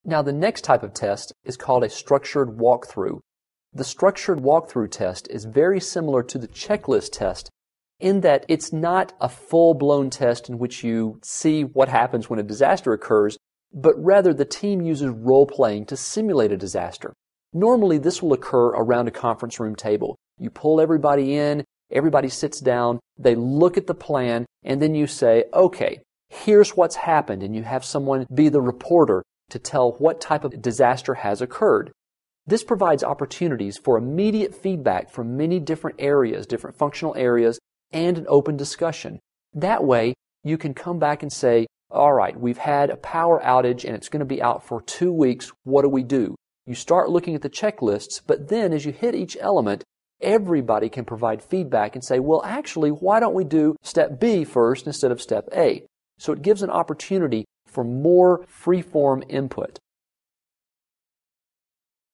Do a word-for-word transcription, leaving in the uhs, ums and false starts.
Now, the next type of test is called a structured walkthrough. The structured walkthrough test is very similar to the checklist test in that it's not a full-blown test in which you see what happens when a disaster occurs, but rather the team uses role-playing to simulate a disaster. Normally, this will occur around a conference room table. You pull everybody in, everybody sits down, they look at the plan, and then you say, okay, here's what's happened, and you have someone be the reporter to tell what type of disaster has occurred. This provides opportunities for immediate feedback from many different areas, different functional areas, and an open discussion. That way, you can come back and say, all right, we've had a power outage and it's going to be out for two weeks. What do we do? You start looking at the checklists, but then as you hit each element, everybody can provide feedback and say, well, actually, why don't we do step B first instead of step A? So it gives an opportunity for more free-form input.